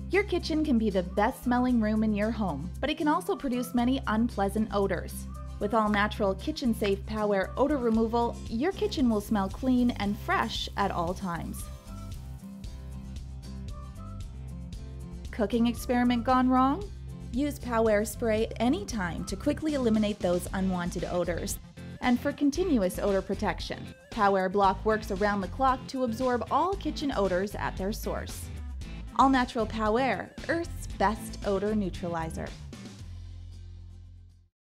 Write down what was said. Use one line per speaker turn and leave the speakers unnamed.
Your kitchen can be the best smelling room in your home, but it can also produce many unpleasant odors. With all-natural kitchen-safe PowAir odor removal, your kitchen will smell clean and fresh at all times. Cooking experiment gone wrong? Use PowAir spray anytime to quickly eliminate those unwanted odors. And for continuous odor protection, PowAir Block works around the clock to absorb all kitchen odors at their source. All-natural PowAir, Earth's best odor neutralizer.